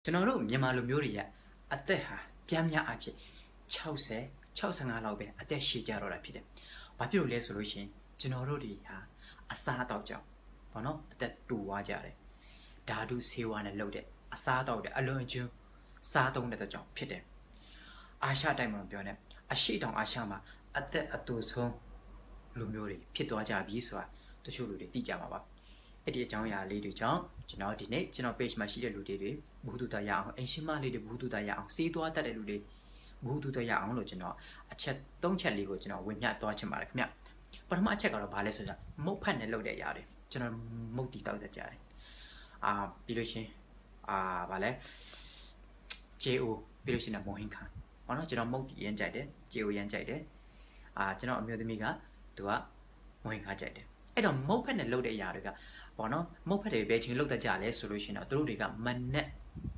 ကျွန်တော်တို့မြန်မာလူမျိုးတွေရဲ့အသက်ဟာပြန်များအဖြစ်60-65လောက်ပဲအသက်ရှည်ကြတော့တာဖြစ်တယ်။ဘာဖြစ်လို့လဲဆိုလို့ရှိရင်ကျွန်တော်တို့တွေဟာအစားအသောက်ကြောင့်ဘောနော်အသက်တူသွားကြတယ်။ဓာတုဆေးဝါးနဲ့လုပ်တဲ့အစားအသောက်တွေအလွန်အကျွန်းစားသုံးတဲ့ကြောင့်ဖြစ်တယ်။အာရှတိုင်းမှာပြောနေအရှိတောင်အာရှမှာအသက်အတူဆုံးလူမျိုးတွေဖြစ်သွားကြပြီဆိုတာတချို့လူတွေသိကြမှာပါ။အဲ့ဒီအကြောင်းအရာလေးတွေကြောင့်ကျွန်တော်ဒီနေ့ကျွန်တော် page မှာရှိတဲ့လူတွေဘုဟုတုတရအောင်အင်ရှင်မလေးတွေဘုဟုတုတရအောင်စီးသွားတတ်တဲ့လူတွေဘုဟုတုတရအောင်လို့ကျွန်တော်အချက်၃ချက်လေးကိုကျွန်တော်ဝင်ပြသွားချင်ပါတယ်ခင်ဗျပထမအချက်ကတော့ဘာလဲဆိုတော့မုတ်ဖတ်နဲ့လုပ်တဲ့အရာတွေကျွန်တော်မုတ်တီတောက်တတ်ကြတယ်ပြီးလို့ရှင်ဘာလဲဂျေအိုပြီးလို့ရှင်မွန်ဟင်ခါဘောနော်ကျွန်တော်မုတ်တီရမ်းကြိုက်တယ်ဂျေအိုရမ်းကြိုက်တယ်ကျွန်တော်အမျိုးသမီးကသူကမွန်ဟင်ခါကြိုက်တယ်အဲ့တော့မုတ်ဖက်နဲ့လုပ်တဲ့အရာတွေကဘောနော်မုတ်ဖက်တွေပဲချင်းလုပ်တတ်ကြလဲဆိုလို့ရှိရင်တော့တို့တွေကမနက်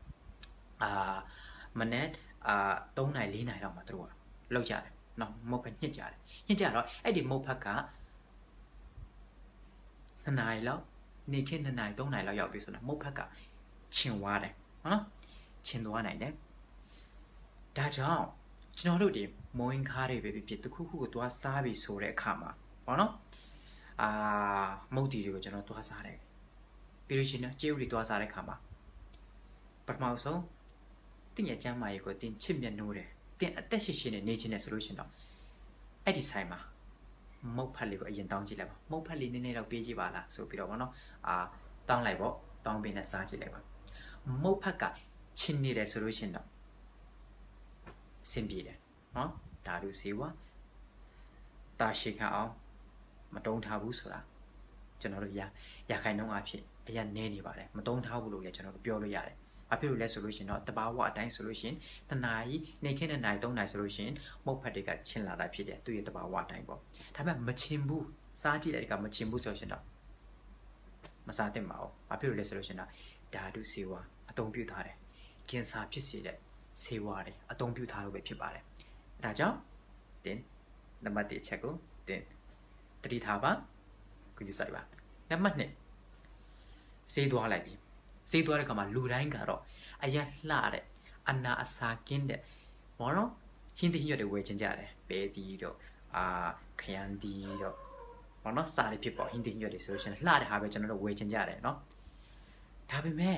3 နာရီ4 နာရီလောက်မှတို့ကလောက်ကြတယ်နော်မုတ်ဖက်ညှစ်ကြတော့အဲ့ဒီမုတ်ဖက်က2 နာရီလောက်နေခင်း2 နာရီ3 နာရီလောက်ရောက်ပြီဆိုတော့မုတ်ဖက်ကချင်သွားတယ်နော်ချင်သွားနိုင်တယ်ဒါကြောင့်ကျွန်တော်တို့ဒီမိုးရင်ခါတွေပဲဖြစ်တခုခုကိုသွားစားပြီဆိုတဲ့အခါမှာဘောနော်မုတ်တီတွေကိုကျွန်တော်သွားစားတယ်ပြီးလို့ရှိရင်ကျေးဥတွေသွားစားတဲ့ခါမှာပထမဆုံးတင်းရဲ့ကျမ်းမာရေးကိုတင်းချစ်မြတ်နိုးတယ်တင်းအသက်ရှိရှိနဲ့နေချင်တယ်ဆိုလို့ရှိရင်တော့အဲ့ဒီဆိုင်မှာမုတ်ဖက်လေးကိုအရင်တောင်းကြည့်လိုက်ပါမုတ်ဖက်လေးနည်းနည်းတော့ပေးကြည့်ပါလားဆိုပြီးတော့ဗောနော်တောင်းလိုက်ပေါ့တောင်းပေးနဲ့စားကြည့်လိုက်ပါမုတ်ဖက်ကချင်နေတယ်ဆိုလို့ရှိရင်တော့စင်ပြေတယ်နော်ဓာတုဆေးဝါးတာရှိခအောင်မတုံးထားဘူးဆိုတာကျွန်တော်တို့ရခိုင်နှုန်းအဖြစ်အရင်နေနေပါတယ်မတုံးထားဘူးလို့လည်းကျွန်တော်တို့ပြောလို့ရတယ်ဘာဖြစ်လို့လဲဆိုလို့ရှိရင်တော့တဘာဝအတိုင်းဆိုလို့ရှိရင်2 နာရီနေခင်း2 နာရီ3 နာရီဆိုလို့ရှိရင်မုတ်ဖက်တွေကချင်လာတာဖြစ်တယ်သူ့ရဲ့တဘာဝအတိုင်းပေါ့ဒါပေမဲ့မချင်ဘူးစားကြည့်တဲ့အခါမချင်ဘူးဆိုရှင်တော့မစားသင့်ပါဘူးဘာဖြစ်လို့လဲဆိုလို့ရှိရင်တော့ဓာတုဆေးဝါးအသုံးပြုထားတယ်ကင်ဆာဖြစ်စေတဲ့ဆေးဝါးတွေအသုံးပြုထားလို့ပဲဖြစ်ပါတယ်ဒါကြောင့်တင်နံပါတ်1အချက်ကိုတင်တတိထားပါကိုယူဆိုင်ပါနံပါတ်2စေးသွားလိုက်ပြီစေးသွားတဲ့ခါမှာလူတိုင်းကတော့အရင်လှတဲ့အနာအစာကင်းတဲ့ဘောနော်ဟင်းသီးရွက်တွေဝယ်ချင်ကြတယ်ပဲတီတို့ခရမ်းတီတို့ဘောနော်စားရဖြစ်ပေါ့ဟင်းသီးရွက်တွေဆိုရှင်လှတဲ့ဟာပဲကျွန်တော်တို့ဝယ်ချင်ကြတယ်နော်ဒါပေမဲ့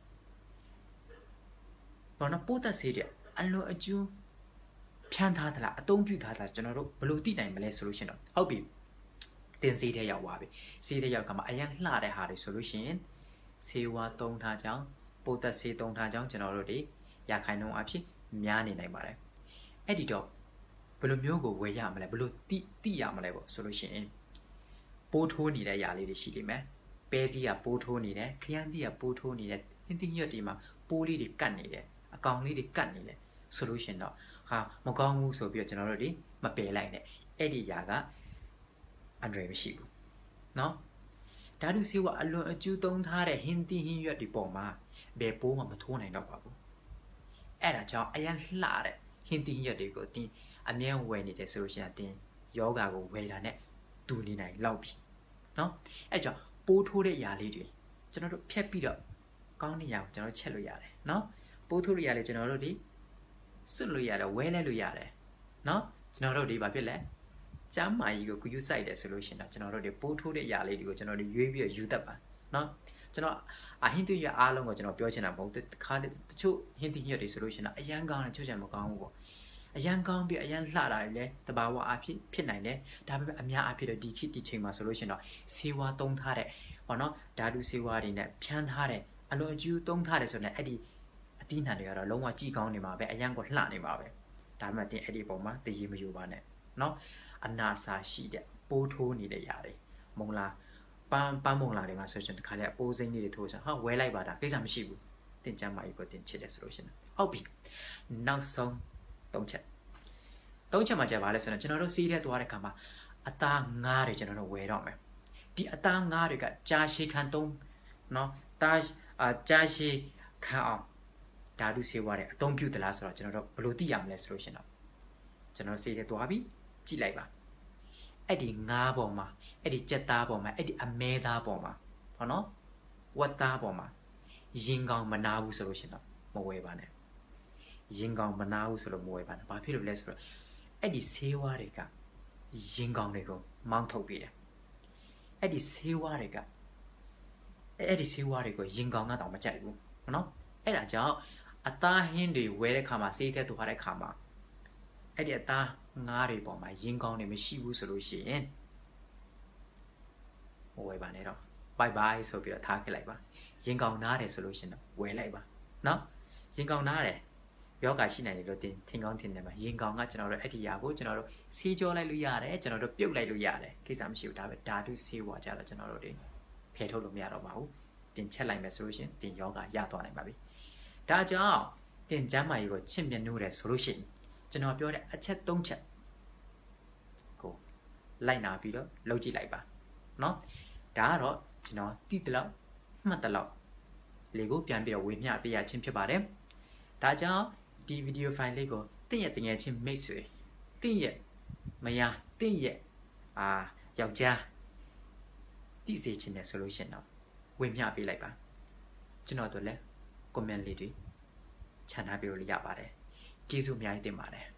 ဘောနော်ပိုးသက်စေးတဲ့အလွန်အကျူးဖြန်းထားသလားအသုံးပြုထားသလားကျွန်တော်တို့ဘယ်လိုသိနိုင်မလဲဆိုလို့ရှင်တော့ဟုတ်ပြီတင်စေးတဲ့ရောက်သွားပြီစေးတဲ့ရောက်ကမှအရင်လှတဲ့ဟာတွေဆိုလို့ရှိရင်ဆေးဝါးသုံးထားကြောင်းပိုးသက်ဆေးသုံးထားကြောင်းကျွန်တော်တို့တွေရခိုင်နှုန်းအဖြစ်များနေနိုင်ပါတယ်အဲ့ဒီတော့ဘယ်လိုမျိုးကိုဝယ်ရမလဲဘယ်လိုသိရမလဲပေါ့ဆိုလို့ရှိရင်ပိုးထိုးနေတဲ့ຢာလေးတွေရှိလိမ့်မယ်ပဲတီးကပိုးထိုးနေတယ်ခရမ်းတီးကပိုးထိုးနေတယ်ဟင်းသီးရွက်တွေမှာပိုးလေးတွေကတ်နေတယ်အကောင်လေးတွေကတ်နေတယ်ဆိုလို့ရှိရင်တော့မကောင်းဘူးဆိုပြီးတော့ကျွန်တော်တို့တွေမပယ်လိုက်နဲ့အဲ့ဒီຢာကအန်ဒရယ်မရှိဘူးเนาะဓာတုဆေးဝါးအလွန်အကျူးသုံးထားတဲ့ဟင်းသီးဟင်းရွက်တွေပေါ်မှာဘယ်ပိုးမှမထိုးနိုင်တော့ပါဘူးအဲ့ဒါကြောင့်အရင်လှတဲ့ဟင်းသီးဟင်းရွက်တွေကိုတင်းအမြဲဝယ်နေတယ်ဆိုလို့ရှိရင်တင်းယောဂါကိုဝယ်တာနဲ့တူနေနိုင်လောက်ပြီเนาะအဲ့ကြောင့်ပိုးထိုးတဲ့ຢာလေးတွေကျွန်တော်တို့ဖြတ်ပြီးတော့ကောင်းတဲ့ຢာကိုကျွန်တော်ချက်လို့ရတယ်เนาะပိုးထိုးတဲ့ຢာလေးကျွန်တော်တို့ဒီစွတ်လို့ရတယ်ဝဲလဲလို့ရတယ်เนาะကျွန်တော်တို့ဒီဘာဖြစ်လဲကျမ်းမာကြီးကိုကူးယူဆိုင်တယ်ဆိုလို့ရှိရင်တော့ကျွန်တော်တို့တွေပိုးထိုးတဲ့အရာလေးတွေကိုကျွန်တော်တို့ရွေးပြီးတော့ယူတတ်ပါเนาะကျွန်တော်ဟင်းသီးရွက်အားလုံးကိုကျွန်တော်ပြောချင်တာမဟုတ်တခါတချို့ဟင်းသီးရွက်တွေဆိုလို့ရှိရင်တော့အရန်ကောင်းတယ်ချို့ချင်မကောင်းဘူးပေါ့အရန်ကောင်းပြီးအရန်လှတာတွေလည်းတဘာဝအဖြစ်နိုင်တယ်ဒါပေမဲ့အများအဖြစ်တော့ဒီခေတ်ဒီချိန်မှာဆိုလို့ရှိရင်တော့ဆေးဝါးသုံးထားတဲ့ဟောနော်ဓာတုဆေးဝါးတွေနဲ့ဖြန်းထားတဲ့အလွန်အကျူးသုံးထားတယ်ဆိုတော့အဲ့ဒီအသီးနှံတွေကတော့လုံးဝကြည်ကောင်းနေမှာပဲအရန်ကိုလှနေမှာပဲဒါပေမဲ့တင်အဲ့ဒီပုံမှာတည်ရမယူပါနဲ့เนาะအနာစာရှိတဲ့ပိုးထိုးနေတဲ့ຢာတွေမုံလာပန်းမုံလာတွေမှာဆိုရှင်တခါလေအပိုးစိမ့်လေးတွေထိုးချင်ဝဲလိုက်ပါတာကိစ္စမရှိဘူးတင်ချမ်းမကြီးကိုတင်ချစ်တယ်ဆိုလို့ရှင်ဟုတ်ပြီနောက်ဆုံး3ချက်မှာကြာပါလဲဆိုတော့ကျွန်တော်တို့စီးတဲ့သွားတဲ့ခါမှာအသားငါးတွေကျွန်တော်တို့ဝယ်တော့မယ်ဒီအသားငါးတွေကကြာရှည်ခံသုံးเนาะကြာရှည်ခံအောင်ဓာတုဆေးဝါးတွေအသုံးပြုသလားဆိုတော့ကျွန်တော်တို့ဘယ်လိုသိရမလဲဆိုလို့ရှင်တော့ကျွန်တော်စီးတဲ့သွားပြီးကြည့်လိုက်ပါအဲ့ဒီငါးပေါ်မှာအဲ့ဒီကြက်သားပေါ်မှာအဲ့ဒီအမဲသားပေါ်မှာဟောနော်ဝက်သားပေါ်မှာရင်ကောင်မနာဘူးဆိုလို့ရှင်တော့ဝဝယ်ပါနဲ့ရင်ကောင်မနာဘူးဆိုလို့မဝယ်ပါနဲ့ဘာဖြစ်လို့လဲဆိုတော့အဲ့ဒီဆေးဝါးတွေကရင်ကောင်တွေကိုမောင်းထုတ်ပေးတယ်အဲ့ဒီဆေးဝါးတွေကိုရင်ကောင်ကတော့မကြိုက်ဘူးနော်အဲ့ဒါကြောင့်အသားဟင်းတွေဝယ်တဲ့ခါမှာဆေးထဲတူထားတဲ့ခါမှာအဲ့ဒီအသားငါးတွေပေါ်မှာရင်ကောင်တွေမရှိဘူးဆိုလို့ရှိရင်မဝယ်ပါနဲ့တော့ bye bye ဆိုပြီးတော့ထားခဲ့လိုက်ပါရင်ကောင်နားတယ်ဆိုလို့ရှိရင်တော့ဝယ်လိုက်ပါနော်ရင်ကောင်နားတယ်ယောဂရှိနိုင်တယ်လို့ထင်ကောင်းထင်တယ်မှာရင်ကောင်ကကျွန်တော်တို့အဲ့ဒီຢာကိုကျွန်တော်တို့ဆေးကြောလိုက်လို့ရတယ်ကျွန်တော်တို့ပြုတ်လိုက်လို့ရတယ်ကိစ္စမရှိဘူးဒါပဲဓာတုဆေးဝါးကြတော့ကျွန်တော်တို့တွေဖယ်ထုတ်လို့မရတော့ပါဘူးတင်ချက်လိုက်မယ်ဆိုလို့ရှိရင်တင်ယောဂရသွားနိုင်ပါပြီဒါကြောင့်တင်ကျမ်းမာရေးကိုချစ်မြတ်နိုးတယ်ဆိုလို့ရှိရင်ကျွန်တော်ပြောတဲ့အချက်၃ချက်ကိုလိုက်နာပြီးတော့လုပ်ကြည့်လိုက်ပါနော်ဒါကတော့ကျွန်တော်တိတလောက်မှတ်တလောက်လေကိုပြန်ပြီးတော့ဝေမျှပေးရခြင်းဖြစ်ပါတယ်ဒါကြောင့်ဒီဗီဒီယိုဖိုင်လေးကိုတင့်ရဲ့တငယ်ချင်းမိတ်ဆွေတင့်ရဲ့မယားတင့်ရဲ့ယောက်ျားတိစေချင်တယ်ဆိုလို့ရှိရင်တော့ဝေမျှပေးလိုက်ပါကျွန်တော်တို့လည်း comment လေးတွေချန်ထားပေးလို့ရပါတယ်ကျေးဇူးအများကြီးတင်ပါတယ်